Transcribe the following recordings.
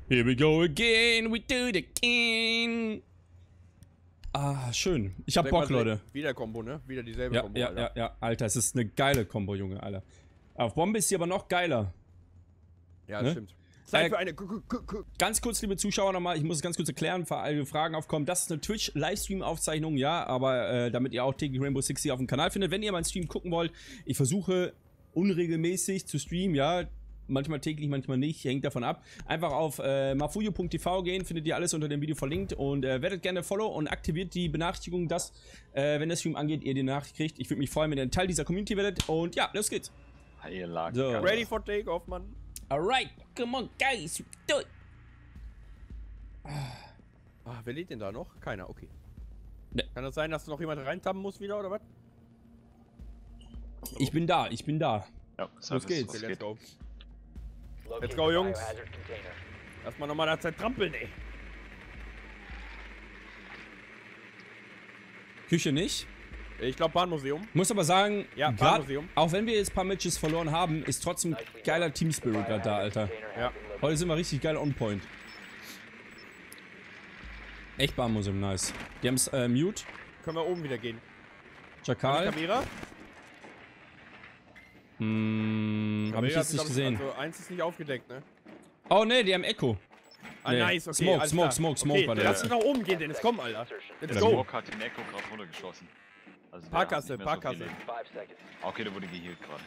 Here we go again, we do it again. Ah, schön. Ich hab Bock, Leute. Wieder Combo, ne? Wieder dieselbe Combo, Alter. Ja. Alter, es ist eine geile Combo, Junge, Alter. Auf Bombe ist sie aber noch geiler. Ja, das stimmt. Zeit für eine... Ganz kurz, liebe Zuschauer, nochmal, ich muss es ganz kurz erklären, für alle Fragen aufkommen. Das ist eine Twitch-Livestream-Aufzeichnung, ja, aber damit ihr auch täglich Rainbow Six Siege auf dem Kanal findet. Wenn ihr meinen Stream gucken wollt, ich versuche unregelmäßig zu streamen, ja. Manchmal täglich, manchmal nicht, hängt davon ab. Einfach auf mafuyo.tv gehen, findet ihr alles unter dem Video verlinkt und werdet gerne Follow und aktiviert die Benachrichtigung, dass, wenn der Stream angeht, ihr die Nachricht kriegt. Ich würde mich freuen, wenn ihr ein Teil dieser Community werdet und ja, los geht's. So. Ready for takeoff, Mann. Alright, come on, guys, do it. Ah, wer lädt denn da noch? Keiner, okay. Ne. Kann das sein, dass noch jemand reintappen muss wieder, oder was? Ich bin da. Ja, los geht's. Okay, let's go. Let's go, Jungs. Lass mal nochmal da Zeit trampeln, ey. Küche nicht. Ich glaube Bahnmuseum. Muss aber sagen, ja, Bahnmuseum. Auch wenn wir jetzt ein paar Matches verloren haben, ist trotzdem geiler Team-Spirit gerade da, Alter. Ja. Heute sind wir richtig geil on point. Echt Bahnmuseum, nice. Die haben's mute. Können wir oben wieder gehen. Chakal. Kamera? Hab ich jetzt nicht gesehen. Also eins ist nicht aufgedeckt, ne? Oh ne, die haben Echo. Ah, nee. Nice, okay. Smoke, okay, war der. lass uns nach oben gehen, Dennis, komm, Alter. Let's Der go. Smoke hat den Echo gerade runtergeschossen. Also Parkkasse. Okay, der wurde geheilt gerade.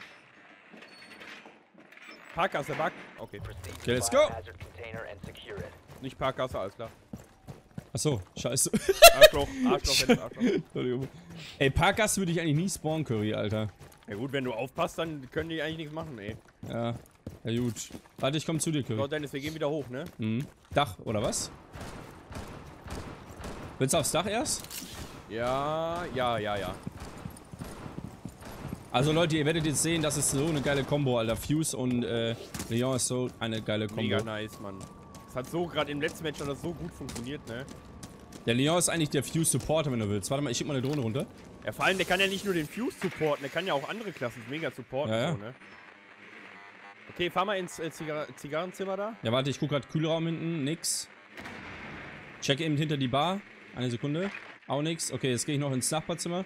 Parkkasse, Bug. Okay. Okay, let's go. Nicht Parkkasse, alles klar. Achso, scheiße. Arschloch, Arschloch. Entschuldigung. Ey, Parkgasse würde ich eigentlich nie spawnen, Curry, Alter. Ja gut, wenn du aufpasst, dann können die eigentlich nichts machen, ey. Ja gut. Warte, ich komm zu dir, Curry. So, Dennis, wir gehen wieder hoch, ne? Mhm. Dach, oder was? Willst du aufs Dach erst? Ja. Also Leute, ihr werdet jetzt sehen, das ist so eine geile Combo, Alter. Fuse und Leon ist so eine geile Combo. Mega nice, Mann. Das hat so, gerade im letzten Match hat das so gut funktioniert, ne? Der Leon ist eigentlich der Fuse-Supporter, wenn du willst. Warte mal, ich schick mal eine Drohne runter. Ja, vor allem, der kann ja nicht nur den Fuse supporten, der kann ja auch andere Klassen mega supporten, ja. So, ne? Okay, fahr mal ins Zigarrenzimmer da. Ja, warte, ich guck grad Kühlraum hinten, nix. Check eben hinter die Bar. Eine Sekunde. Auch nix. Okay, jetzt gehe ich noch ins Nachbarzimmer.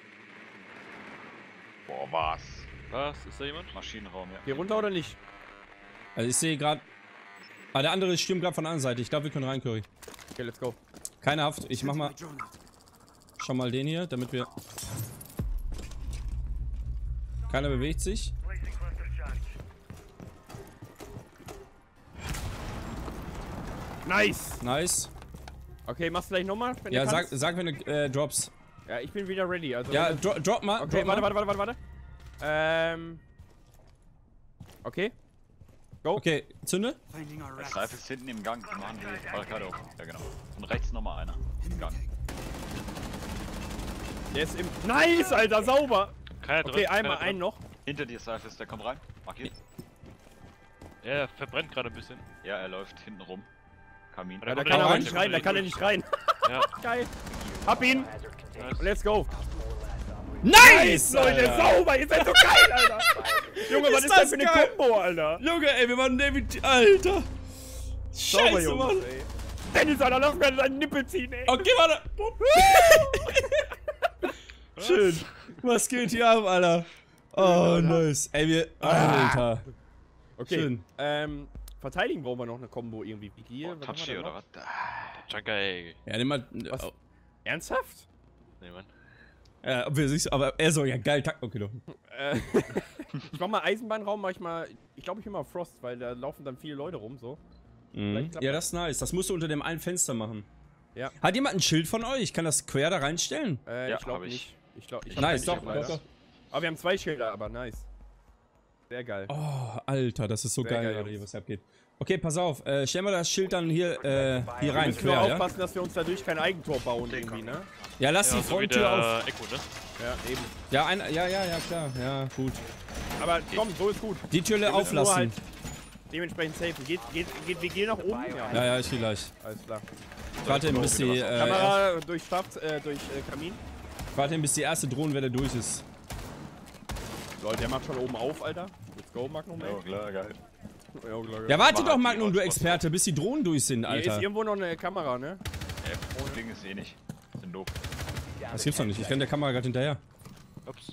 Boah, was? Was? Ist da jemand? Maschinenraum, ja. Geh runter oder nicht? Also ich sehe gerade. Ah, der andere stürmt gerade von der anderen Seite. Ich glaube, wir können rein, Curry. Okay, let's go. Keine Haft. Ich mach mal. Schon mal den hier, damit wir. Keiner bewegt sich. Nice. Okay, machst du gleich nochmal? Ja, sag wenn du drops. Ja, ich bin wieder ready. Also ja, drop mal. Okay, drop warte. Okay. Go. Okay, zünde. Der Streif ist hinten im Gang. Die machen die Barrikade auf. Ja, genau. Und rechts nochmal einer. Im Gang. Der ist im... Nice, Alter, sauber. Okay, einmal einen noch. Hinter dir, Streif ist, der kommt rein. Markiert. Ja, er verbrennt gerade ein bisschen. Ja, er läuft hinten rum. Kamin. Ja, da kann er nicht rein, da kann er nicht rein. Ja. Geil. Hab ihn. Nice. Let's go. Nice, Leute, sauber. Ihr seid so geil, Alter. Junge, was ist das für eine Combo, Alter? Junge, ey, wir waren David. Alter. Sauber, Scheiße, Junge. Mann. Ey. Dennis, Alter, lass mir seinen Nippel ziehen, ey. Okay, warte. Schön. Was geht hier ab, Alter? Oh, nice. Ey, wir. Alter. Okay. Schön. Verteidigen brauchen wir noch eine Combo irgendwie. Vigil, Touchy oder was? Chunka, ey. Ja, nimm mal. Was? Ernsthaft? Nee, Mann. Ob wir sich, aber er soll ja geil takten. Okay, doch. Ich mach mal Eisenbahnraum, ich glaube ich will mal Frost, weil da laufen dann viele Leute rum, so. Ja, das ist nice. Das musst du unter dem einen Fenster machen. Ja. Hat jemand ein Schild von euch? Ich kann das quer da reinstellen. Ja, ich glaube nicht. Ich hab Nice, kein doch, Schild, leider. doch. Aber wir haben 2 Schilder, aber nice. Sehr geil. Oh, Alter, das ist so Sehr geil, geil, Leute, Jungs. was hier abgeht. Okay, pass auf. Stellen wir das Schild dann hier Wir rein, müssen nur quer, ja? aufpassen, dass wir uns dadurch kein Eigentor bauen irgendwie, ne? Ja, lass Ja, die so wie Fronttür der auf. Echo, ne? Ja, eben. Ja, klar. Ja, gut. Aber komm, so ist gut. Die Tür Wir müssen nur auflassen. halt dementsprechend safe. Geht WG nach oben? Ja, ich geh gleich. Alles klar. Ich warte eben, bis die, Kamera durch Schaft, durch Kamin. ich warte eben, bis die erste Drohnenwelle durch ist. Leute, der macht schon oben auf, Alter. Let's go, Magnum, ey. Oh, klar, geil. Ja, warte doch, Magnum, du Experte, bis die Drohnen durch sind, Hier ist Alter. irgendwo noch eine Kamera, ne? Das Ding ist eh nicht. Sind doof. Das gibt's doch nicht. Ich renn der Kamera gerade hinterher. Ups.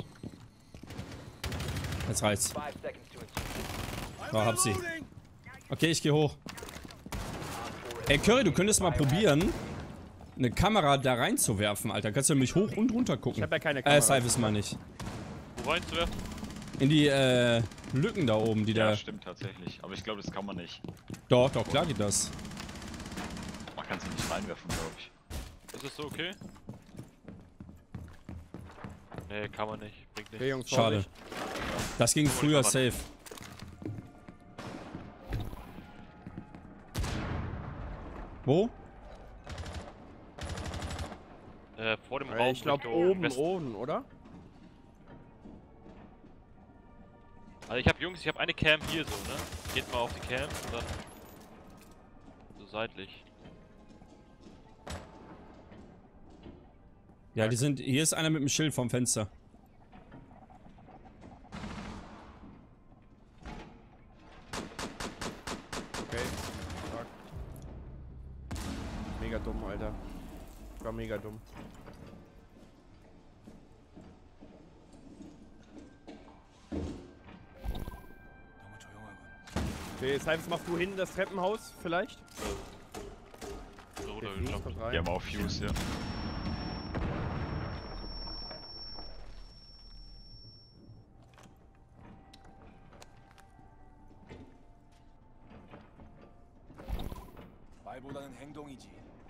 Jetzt reicht's. Oh, hab sie. Okay, ich geh hoch. Ey, Curry, du könntest mal probieren, eine Kamera da reinzuwerfen, Alter. Kannst du nämlich hoch und runter gucken. Ich hab ja keine Kamera. Cyphers mal nicht. Wo reinzuwerfen? In die, Lücken da oben, die Ja, da... stimmt tatsächlich. Aber ich glaube, das kann man nicht. Doch, klar geht das. Man kann sie nicht reinwerfen, glaube ich. Ist das so okay? Nee, kann man nicht. Bringt Okay, nichts. Jungs, Schade. Vorsicht. Das ging früher safe. Wo? Vor dem Raum. Ich glaube Richtung oben, Westen. oben, oder? Also ich habe eine Cam hier so, ne? Geht mal auf die Cam und dann so seitlich. Ja, die sind... Hier ist einer mit dem Schild vom Fenster. Okay. Fuck. Mega dumm, Alter. War mega dumm. Okay, jetzt heißt, machst du hin das Treppenhaus vielleicht? So Okay, oder Fuse jump. kommt Die rein. haben auch Fuse, ja. 말보다는 행동이지.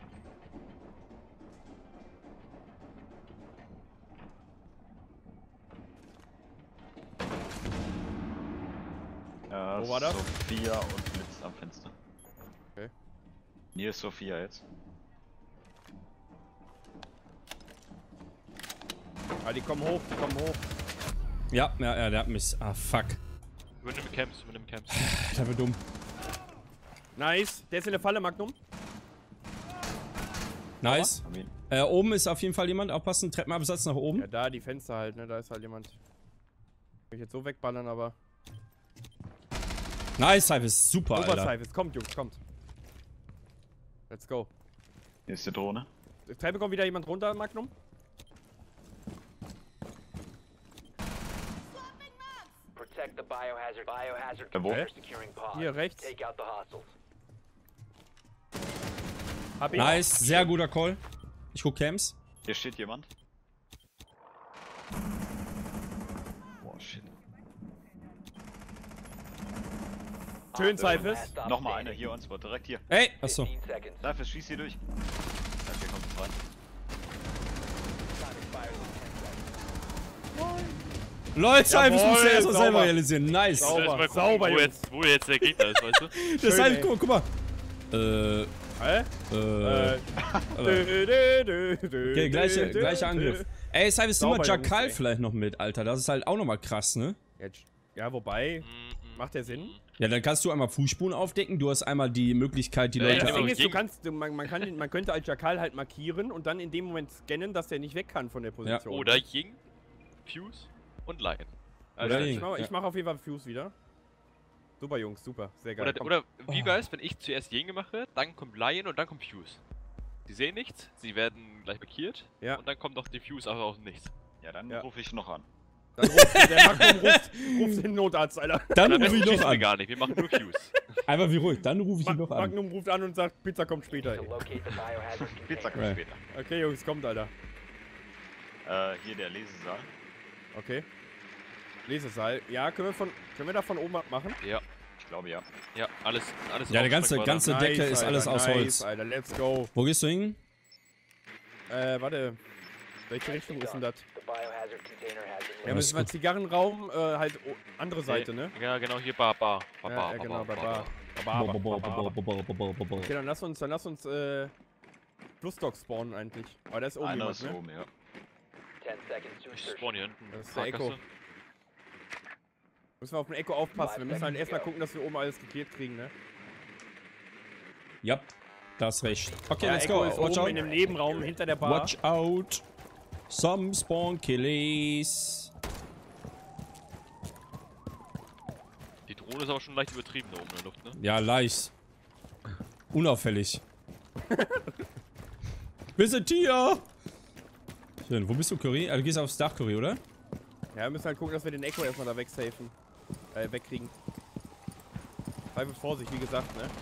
Ja, Wo war das? Sophia und Blitz am Fenster. Okay. Hier ist Sophia jetzt. Ah, die kommen hoch, die kommen hoch. Ja, der hat mich... Ah, fuck. Übernimm Camps. Der wird dumm. Nice. Der ist in der Falle, Magnum. Nice. Haben ihn. Oben ist auf jeden Fall jemand. Aufpassen, Treppenabsatz nach oben. Ja, da die Fenster halt, ne? Da ist halt jemand. Kann ich jetzt so wegballern, aber. Nice, Cyphers. Super, Super Alter. Cyphers. Kommt, Jungs, kommt. Let's go. Hier ist die Drohne. Treppe kommt wieder jemand runter, Magnum. Protect the biohazard Da wo? container securing pod. Hier rechts. Take out the hostiles. Hab ihn. Nice, sehr guter Call. Ich guck Camps. Hier steht jemand. Boah, shit. Schön, Op four, Cyphers. last stop Nochmal einer standing. hier on spot, direkt hier. Ey, achso. 15 seconds. Dafür schieß hier durch. Okay, kommt rein. Time expires in 10 seconds. Leute, Cyphers Jawohl, musste erst mal selber sauber. realisieren. Nice. Sauber. Mal gucken, sauber, wo Jungs. wo jetzt der Gegner ist, weißt du? Der Schön, Cyphers, ey. guck mal. Hä? Okay, gleicher Angriff. Ey, Cyphers, nimm mal Sauber, Jungs, Jackal ey. vielleicht noch mit, Alter. Das ist halt auch nochmal krass, ne? Ja, wobei. Macht der Sinn? Ja, dann kannst du einmal Fußspuren aufdecken. Du hast einmal die Möglichkeit, die Ja, Leute... Das ja, Ding aber ist, du gegen- kannst, man könnte als Jackal halt markieren und dann in dem Moment scannen, dass der nicht weg kann von der Position. Oder Ying, Fuse und Lion. Oder ich Ying, mach, ja. ich mach auf jeden Fall Fuse wieder. Super, Jungs, super. Sehr geil. Komm. Oder wie wär's, wenn ich zuerst Ying mache, dann kommt Lion und dann kommt Fuse. Sie sehen nichts, sie werden gleich markiert Ja. und dann kommt noch die Fuse auch aus dem Nichts. Ja, dann Ja. rufe ich noch an. Dann ruft, der Magnum ruft den Notarzt, Alter. Dann Am rufe besten ich schießen noch wir an. gar nicht, wir machen nur Fuse. Einfach wie ruhig. Dann rufe ich ihn noch an. Magnum ruft an und sagt, Pizza kommt später. To locate the biohazard Pizza container. kommt später. Okay, Jungs, kommt, Alter. Hier der Lesesaal. Okay. Lesesaal. Ja, können wir da von oben ab machen? Ja, Ich glaube ja. ja, alles Ja, der ganze Aufschlag war Decke ist alles aus nice, Holz. Alter, let's go. Wo gehst du hin? Warte. Welche Richtung ist denn das? The biohazard container has been Ja, müssen wir Zigarrenraum, halt andere da. Seite, ne? Ja, genau, hier Bar. Ja, genau, bei Bar. Okay, dann lass uns Flussdock spawnen eigentlich. Aber da ist oben Einer jemand, ist ne? oben, ja. 10 seconds to Ich insertion. spawn hier hinten. Das ist der Echo. Fahrkasse. Müssen wir auf den Echo aufpassen. Wir müssen halt erstmal gucken, dass wir oben alles geklärt kriegen, ne? Ja, das ist recht. Okay, Der let's Echo go. ist Watch oben in out. dem Nebenraum hinter der Bar. Watch out. Some spawn killies. Die Drohne ist aber schon leicht übertrieben da oben in der Luft, ne? Ja, leicht. Unauffällig. Bist Tier! Schön, wo bist du, Curry? Du gehst aufs Dach, Curry, oder? Ja, wir müssen halt gucken, dass wir den Echo erstmal da wegsafen. Wegkriegen. Sei mit Vorsicht, wie gesagt, ne?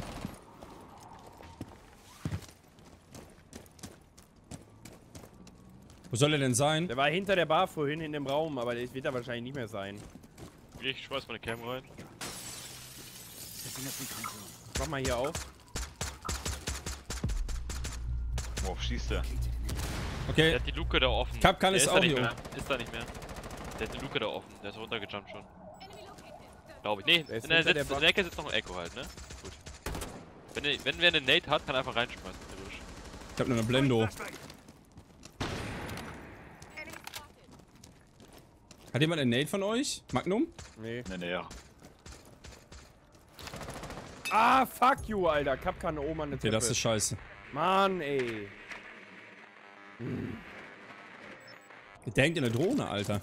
Wo soll er denn sein? Der war hinter der Bar vorhin in dem Raum, aber der wird da wahrscheinlich nicht mehr sein. Ich schmeiß meine Cam rein. Mach mal hier auf. Worauf schießt der? Der Okay, hat die Luke da offen. Kapkan Der ist da auch nicht hier mehr. Ist da nicht mehr. Der hat die Luke da offen. Der ist runtergejumpt schon. Glaube ich. Nee, Der ist in der, hinter der in der Ecke sitzt noch ein Echo halt, ne? Gut. Wenn wer eine Nate hat, kann er einfach reinschmeißen, theoretisch. ich hab nur eine Blendo. Hat jemand einen Nate von euch? Magnum? Nee. Nee, ja. Ah, fuck you, Alter. Kapkan oben an der Okay, Treppe. das ist scheiße. Mann, ey. Der hängt in der Drohne, Alter.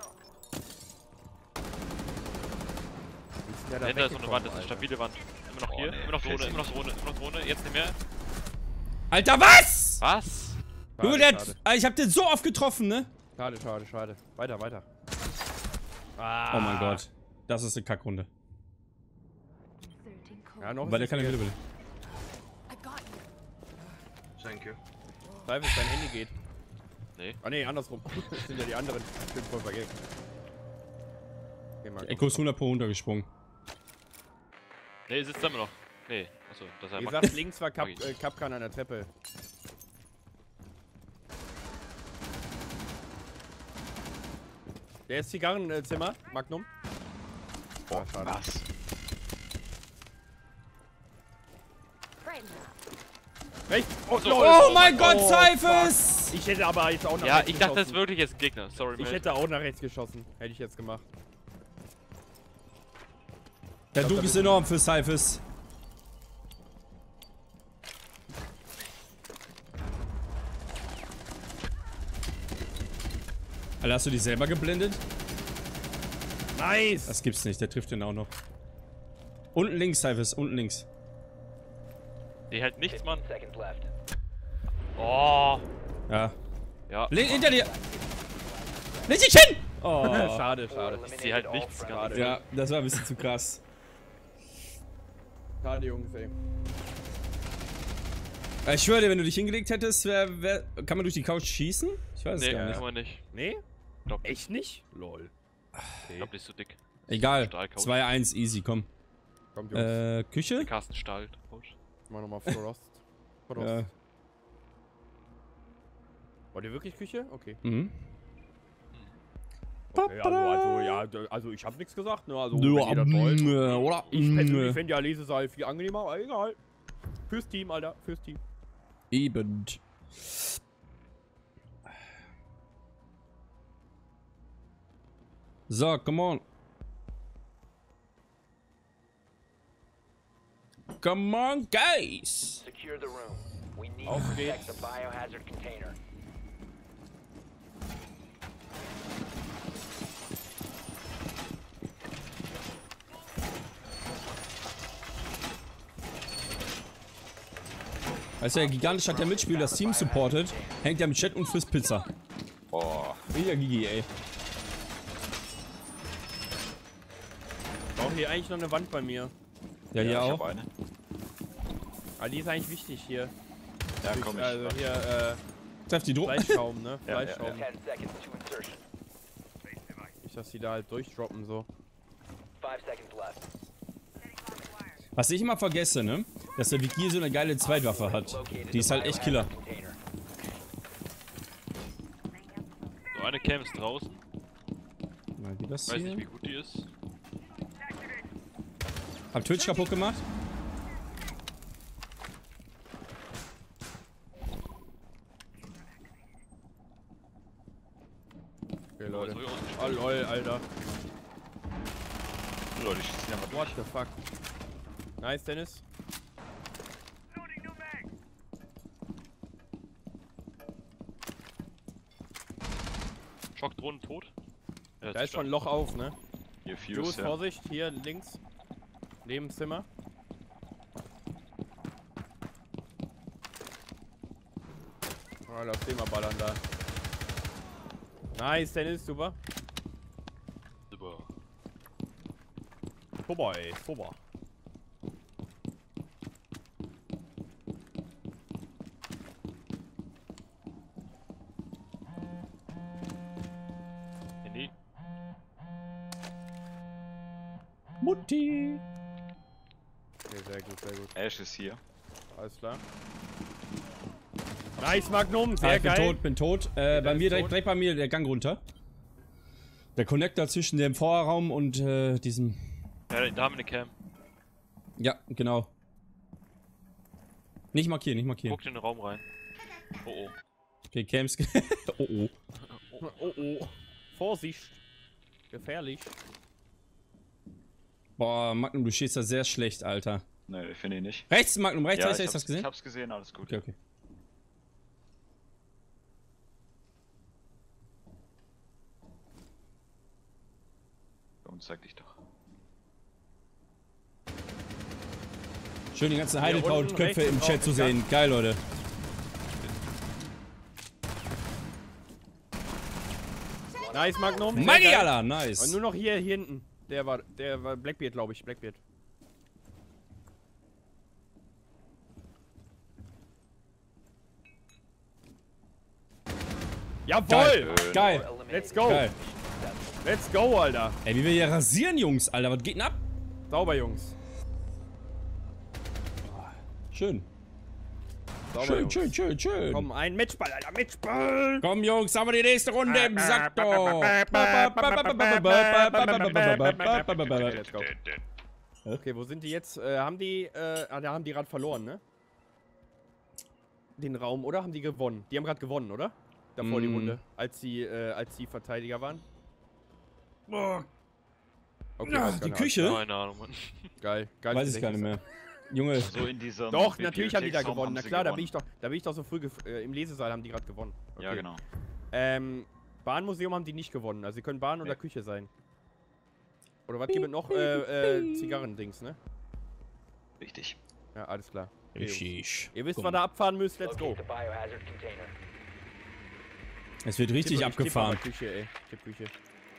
Wie ist der da Dahinter ist so eine weggekommen, Wand, das ist eine Alter? stabile Wand. Immer noch Oh, hier, nee, immer noch Drohne, fällt immer noch Drohne, immer noch Drohne, jetzt nicht mehr. Alter, was? Was? Junge, Schade, der hat, schade. ich hab den so oft getroffen, ne? Schade, schade, schade. Weiter, weiter. Oh mein Gott. Das ist eine Kackrunde. Ja, noch Weil der ist keine es Hülle will. Thank you. Sei, bis dein Handy geht. Nee. Ah, nee, andersrum. Das sind ja die anderen. Ich bin voll vergessen. Okay, mal Echo ist 100 pro runtergesprungen. Nee, sitzt da immer noch. Nee, achso, das Wie hat gesagt, links war Mag ich. Kapkan an der Treppe. Der ist Zigarrenzimmer, Magnum. Boah, schade. was? Rechts! Oh, Oh mein Gott, Oh, Cyphers! Ich hätte aber jetzt auch nach Ja, rechts ich dachte, das ist geschossen. wirklich jetzt ein Gegner. Sorry, Ich mate. hätte auch nach rechts geschossen. Hätte ich jetzt gemacht. Der Druck ist enorm für Cyphers. Alter, hast du die selber geblendet? Nice! Das gibt's nicht, der trifft den auch noch. Unten links, Cyphers, unten links. Die hält nichts, Mann. 15 seconds left. Oh. Ja. Ja. Hinter dir! Leg dich hin! Oh. Schade, Four schade. Sie halt eliminated all nichts, friendly. gar nicht. Ja, das war ein bisschen zu krass. Schade, Jungs, ey. Ich schwöre dir, wenn du dich hingelegt hättest, kann man durch die Couch schießen? Ich weiß es Nee, gar kann nicht. man nicht. Nee? Glaub nicht. Echt nicht? Lol. Ich glaub, die ist zu dick. Egal. Stahlcouch. 2-1, easy, komm. Kommt, Jungs. Küche? Carsten Stahl. Couch. Mach nochmal Frost. Frost. Ja. Wollt ihr wirklich Küche? Okay. Mhm. Okay, also ich hab nichts gesagt, ne? Also, Ja, wenn ihr das wollt. oder? Ich persönlich finde ja Lesesaal viel angenehmer, aber egal. Fürs Team, Alter, fürs Team. Eben. So, come on. Come on, guys. Secure the room. We need Auf to protect geht's. the biohazard container. Weißt du, der gigantisch hat der Mitspieler das Team supportet, hängt er im Chat und frisst Pizza. Boah. Mega Gigi, ey. Ich brauche hier eigentlich noch eine Wand bei mir. Ja, hier ich auch. hab eine. Aber die ist eigentlich wichtig hier. Ja, komm, ich. Also hier, Treff die Druck. Fleischschaum, ne? Ja, ja, Fleischschaum. 10 seconds to insertion. Nicht, dass die da halt durchdroppen so. 5 seconds left. Was ich immer vergesse, ne? Dass der Vigil so eine geile Zweitwaffe hat. Located Die ist the halt echt Killer. biohazard container. So, eine Cam ist draußen. Mal die das Weiß nicht, wie hier. gut die ist. Hab Twitch kaputt gemacht. Okay, Aber Leute. so ausgespielt. Oh lol, Alter. Leute, ich schieße einfach What durch. the fuck? Nice, Dennis. Schockdrohnen tot. Ja, Da ist schon ein Loch auf, ne? Hier Fuse, Fuse, ja. Vorsicht, hier links. Nebenzimmer. Oh, lass den mal ballern da. Nice, Dennis, super. Super. Super, ey, super. Handy. Mutti. Okay, sehr gut, sehr gut. Ash ist hier. Alles klar. Nice, Magnum, sehr Ich bin geil. tot, bin tot. Bei ist mir, tot. direkt bei mir, der Gang runter. Der Connector zwischen dem Vorraum und diesem... Ja, da haben wir eine Cam. Ja, genau. Nicht markieren, nicht markieren. Guckt in den Raum rein. Oh oh. Okay, Cams... oh oh. Oh, oh. Vorsicht. Gefährlich. Boah, Magnum, du stehst da sehr schlecht, Alter. Ne, ich finde ihn nicht. Rechts, Magnum, rechts, Ja, rechts, ich hast du das gesehen? Ich hab's gesehen, alles gut. Okay, okay. Komm, zeig dich doch. Schön die ganzen Hier unten Heidekraut-Köpfe rechts im ist Chat auch zu ein sehen. Geil, Leute. Nice, Magnum. sehr Maggi, geil. Alter, Und nice. nur noch hier hinten. Der war Blackbeard, glaube ich. Blackbeard. Jawohl! Geil. Geil. Eliminated. Let's go! Geil. Let's go, Alter! Ey, wie wir hier rasieren, Jungs, Alter. Was geht denn ab? Sauber, Jungs. Schön. Sauber, Schön, Jungs. schön, schön, schön. Komm, ein Matchball, Alter, Matchball! Komm, Jungs, haben wir die nächste Runde im Sack, doch. Let's go. Okay, wo sind die jetzt? Da haben die gerade verloren, ne? Den Raum, oder? Haben die gewonnen? Die haben gerade gewonnen, oder? Davor die Runde, als sie Verteidiger waren. Okay, Ja, weiß die keiner. Küche? Keine Ahnung, Mann. Geil, geil. Weiß ich gar nicht mehr. Junge, So in diesem Doch, natürlich haben die da Bibliotheksraum gewonnen. Na sie klar, da gewonnen. bin ich doch so früh im Lesesaal haben die gerade gewonnen. Okay. Ja, genau. Bahnmuseum haben die nicht gewonnen. Also sie können Bahn oder Nee. Küche sein. Oder was gibt es noch? Zigarrendings, ne? Richtig. Ja, alles klar. Okay, Jungs. richtig. Ihr wisst, wann ihr abfahren müsst, let's go. Locate the biohazard container. Es wird richtig Ich tippe abgefahren. aber Küche, ey. Ich tippe Küche.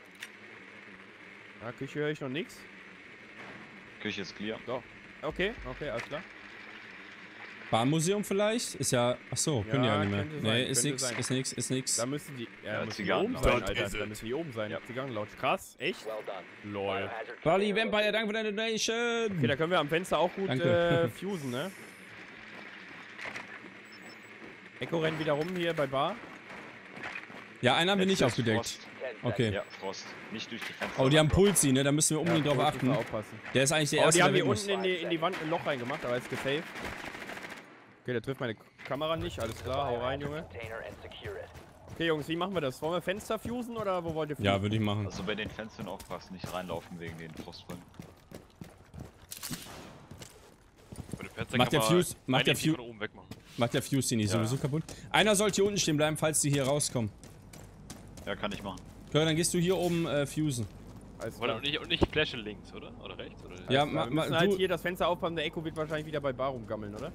Ja, Küche höre ich noch nix. Küche ist clear. So. Okay, alles klar. Bahnmuseum vielleicht? Ist ja. Achso, können ja Ja, nicht mehr. könnte Nee, sein, ist könnte nix, sein. ist nix, ist nix. Da müssen die. Ja, Ja, müssen die Zigarren oben sein, laut. Alter. Da müssen die oben sein. Ja. Zigarrenlaut. Krass, echt? Well done. Lol. Biohazard Bali container Vampire, danke für deine Donation. Okay, da können wir am Fenster auch gut Danke. fusen, ne? Echo rennt wieder rum hier bei Bar. Ja, einen haben wir nicht Jetzt ist aufgedeckt. Frost. 10 Okay. Ja, Frost. Nicht durch die Fenster. Oh, die haben Pulsi, ne? Da müssen wir unbedingt drauf Gut, achten. müssen wir aufpassen. Der ist eigentlich der Oh, Erste, die haben der hier weg muss. unten in die Wand ein Loch reingemacht, aber ist gesaved. Okay, der trifft meine Kamera nicht, alles klar, hau rein, Junge. container and secure it. Okay, Jungs, wie machen wir das? Wollen wir Fenster fusen oder wo wollt ihr fusen? Ja, würde ich machen. Also bei den Fenstern aufpassen, nicht reinlaufen wegen den Frostfallen. Bei den Fenstern Macht kann der man Fuse- macht der einige Fuse- von oben wegmachen. Macht der Fuse die nicht Ja. sowieso kaputt? Einer sollte hier unten stehen bleiben, falls die hier rauskommen. Ja, kann ich machen. Okay, dann gehst du hier oben fusen. Alles Oder klar. und nicht flashen links, oder? Oder rechts? Oder Ja, Wir müssen du, halt hier das Fenster aufpassen, der Echo wird wahrscheinlich wieder bei Bar rumgammeln, oder?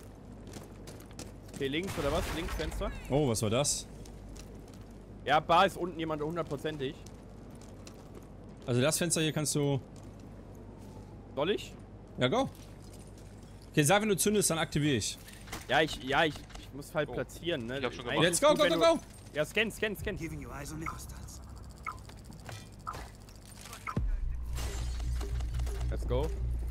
Okay, links oder was? Links Fenster? Oh, was war das? Ja, Bar ist unten jemand hundertprozentig. Also das Fenster hier kannst du... Soll ich? Ja, go. Okay, sag, wenn du zündest, dann aktiviere ich. Ja, ich muss halt Oh. platzieren, ne? Ich hab schon Eigentlich gemacht. Let's ist go, gut, go, wenn go, du- go! Ja, scan. Keeping your eyes on the hostiles. Let's go.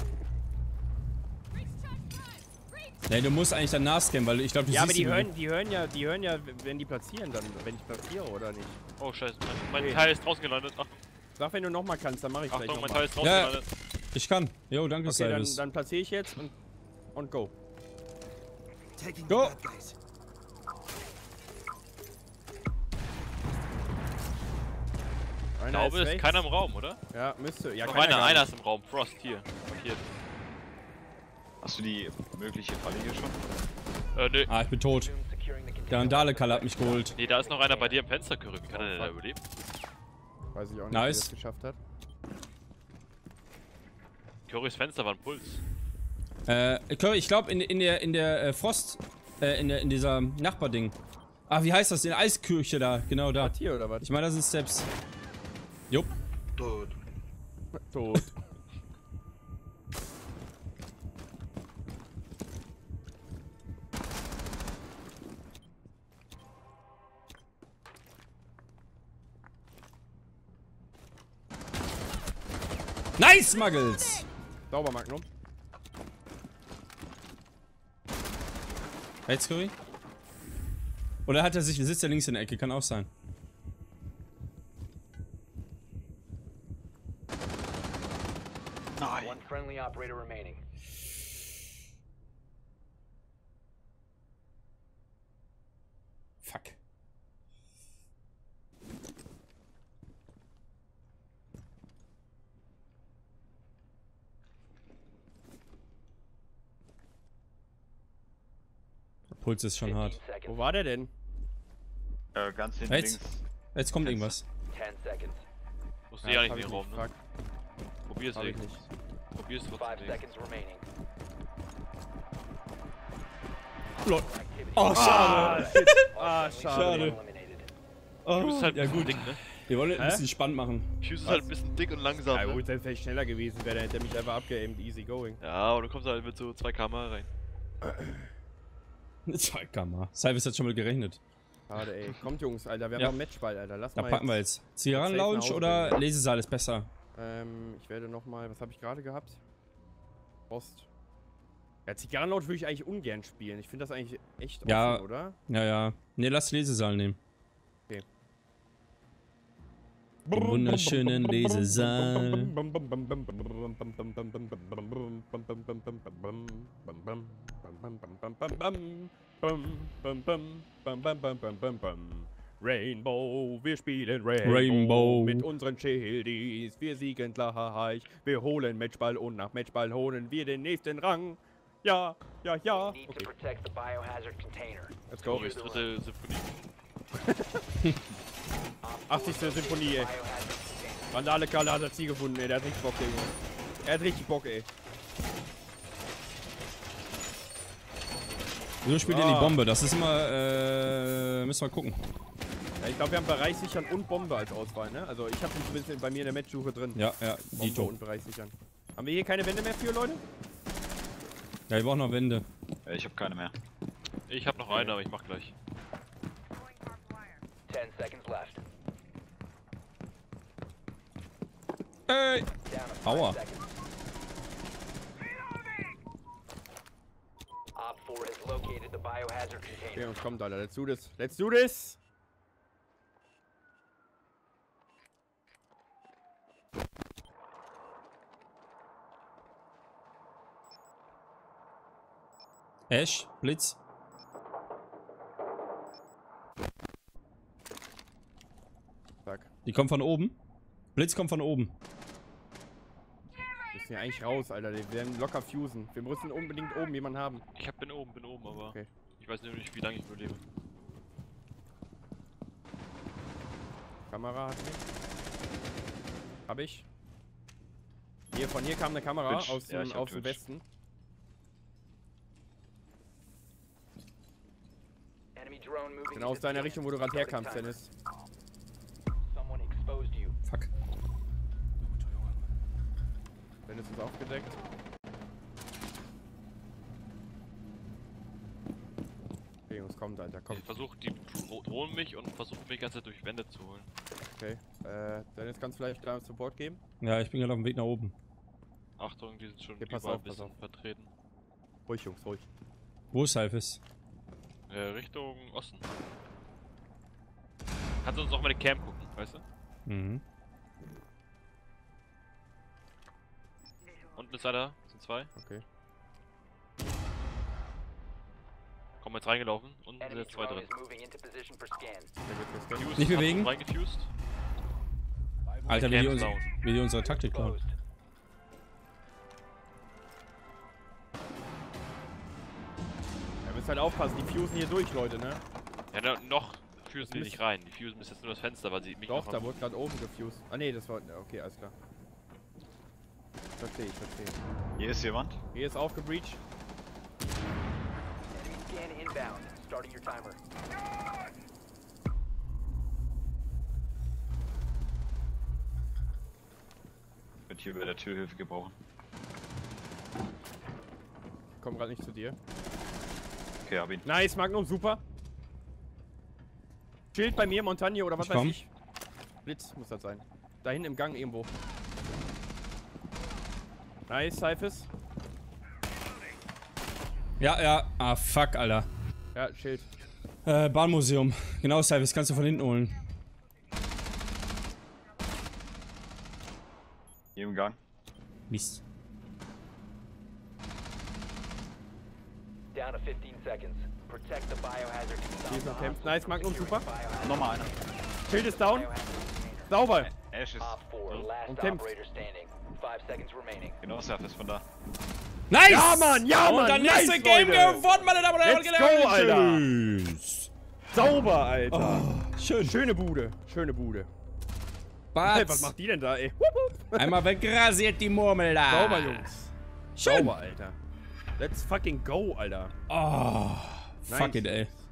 Nee, du musst eigentlich danach scannen, weil ich glaube, du Ja, aber siehst die die- hören ja, wenn die platzieren, dann, wenn ich platziere oder nicht. Oh, scheiße. Mein Okay. Teil ist draußen gelandet. Achtung, Sag, wenn du nochmal kannst, dann mache ich gleich Achtung, mein nochmal. Teil ist draußen Ja. gelandet. Ich kann. Jo, danke, Okay, Cyrus. dann platziere ich jetzt und go. Taking Go. the bad guys. Ich glaube, ist rechts. keiner im Raum, oder? Ja, müsste. Ja, Noch keiner gar einer nicht. ist im Raum. Frost, hier. Markiert. Hast du die mögliche Falle hier schon? Nö. Ah, ich bin tot. Soon securing the Der container. Randale-Kalle hat mich geholt. Nee, da ist noch einer bei dir im Fensterküche. Wie kann er denn da überleben? Weiß ich auch nicht, Nice. wie er das geschafft hat. Currys Fenster war ein Puls. Curry, ich glaube in der Frost, in dieser Nachbarding. Ah, wie heißt das? In der Eiskirche da, genau da. Hier oder was? Ich meine, das sind Steps. Jupp. Tot. Tot. Nice, Muggles! Sauber, Magnum. Rechts, Curry? Oder hat er sich, sitzt er links in der Ecke? Kann auch sein. Nein. One friendly operator remaining. Fuck. Der Puls ist schon 15 hart. Wo seconds. war der denn? Ganz hinten Rechts? links. Jetzt kommt irgendwas. 10 seconds. Musst du ja nicht hab in ich den Raum, ne? Fuck. Probier's Hab ich wegen. nicht. Probier's 5 trotzdem. seconds remaining. Lol. Activity. Oh, schade. Ah, schade. Eliminated. Oh, Fuse ist halt ja ein bisschen gut. dick, ne? Wir wollen ein bisschen spannend machen. Fuse ist halt ein bisschen dick und langsam, Ja ne? gut, wenn es schneller gewesen wäre, dann hätte er mich einfach abgeaimt. Easy going. Ja, aber du kommst halt mit so 2 km rein. 2 Kammer. Cyphers hat schon mal gerechnet. Schade, ey. Kommt, Jungs, Alter. Wir haben Ja. noch einen Matchball, Alter. Lass Da mal packen wir jetzt. jetzt. Ziran safe nach Lounge Hause oder bringen. Lesesaal ist besser? Ich werde nochmal. Was habe ich gerade gehabt? Post. Ja, Zigarrenlaut würde ich eigentlich ungern spielen. Ich finde das eigentlich echt offen, Ja. oder? Ja, ja. Ne, lass Lesesaal nehmen. Okay. Den wunderschönen Lesesaal. Rainbow, wir spielen Rainbow, Rainbow. mit unseren Shildies, wir siegen gleich, wir holen Matchball und nach Matchball holen wir den nächsten Rang. Ja, ja, ja. Need to Okay, protect the biohazard container. let's go. Currys dritte Symphonie. 80. Symphonie, ey. Biohazard container. Randale Karl hat das Ziel gefunden, ey. Der hat richtig Bock, ey. Er hat richtig Bock, ey. Wieso spielt ihr die Bombe? Das ist immer, müssen wir gucken. Ja, ich glaube, wir haben Bereich sichern und Bombe als Auswahl, ne? Also ich habe ein bisschen bei mir in der Matchsuche drin. Ja, ja, Bombe Dito. und Bereich sichern. Haben wir hier keine Wände mehr für, Leute? Ja, wir brauchen noch Wände. Ich habe keine mehr. Ich hab noch eine, aber ich mach gleich. 10 seconds left. Ey! Down to 5 Aua. seconds. Op 4 has located the biohazard Okay, container. uns kommt, Alter. Let's do this. Let's do this! Ash, Blitz. Zack. Die kommen von oben. Blitz kommt von oben. Wir müssen hier eigentlich raus, Alter. Wir werden locker fusen. Wir müssen unbedingt oben jemanden haben. Ich bin oben, aber Okay. ich weiß nicht, wie lange ich überlebe. Kamera hat mich. Hab ich. Hier, von hier kam eine Kamera Twitch. aus Ja, dem, ich hab aus dem Twitch. Westen. Enemy drone moving. Genau aus into the deiner scan. Richtung, wo du gerade Starting herkamst, timer. Dennis. Someone exposed you. Fuck. Dennis ist aufgedeckt. Okay, Jungs, kommt, Alter, kommt. Ich versuche, die drohen mich und versuchen mich die ganze Zeit durch Wände zu holen. Okay. Dennis, kannst du vielleicht da Support geben? Ja, ich bin gerade auf dem Weg nach oben. Achtung, die sind schon Okay, pass überall auf, ein pass bisschen auf. vertreten. Ruhig, Jungs, ruhig. Wo ist Cyphers? Richtung Osten. Kannst du uns auch mal die Cam gucken, weißt du? Mhm. Unten ist einer, sind 2. Okay. Kommen jetzt reingelaufen. Unten sind Enemy jetzt 2 drone drin. is moving into position for scan. Sehr gut, let's go. Fuse Nicht hat bewegen. Reingefused. Alter, Cam ist down. wie die unsere Taktik klauen. Closed. Ja, müsst halt aufpassen, die fusen hier durch, Leute, ne? Ja, noch fusen die nicht rein. Die fusen bis jetzt nur das Fenster, weil sie mich Doch, noch da haben. wurde gerade oben gefused. Ah ne, das war. Okay, alles klar. Verstehe ich, verstehe. Hier ist jemand. Hier ist aufgebreached. Enemy scan inbound. Starting your timer. Wird hier bei der Tür Hilfe gebrauchen. Ich komm gerade nicht zu dir. Okay, hab ihn. Nice, Magnum, super. Schild bei mir, Montagne oder was Ich weiß komm. ich. Blitz muss das sein. Da hinten im Gang irgendwo. Nice, Cyphers. Ja, ja. Ah, fuck, Alter. Ja, Schild. Bahnmuseum. Genau, Cyphers, kannst du von hinten holen. Hier im Gang. Mist. Down to 15 seconds. Protect the biohazard container. Hier ist noch Camp. Nice, Magnum, super. Nochmal einer. Schild ist down. Sauber. Ash ist. Op 4, last Und kämpft. operator standing. 5 seconds remaining. Genau, Surf ist von da. Nice! Ja, Mann, ja, Und Mann, dann nice, nächste Game Leute. gewonnen, meine Damen und Herren. Let's go, Alter. Tschüss. Sauber, Alter. Schön. Schöne Bude. Schöne Bude. Batz. Was macht die denn da, ey? Einmal wegrasiert die Murmel da. Sauber, Jungs. Schön. Sauber, Alter. Let's fucking go, Alter. Oh, Nice. fuck it, ey.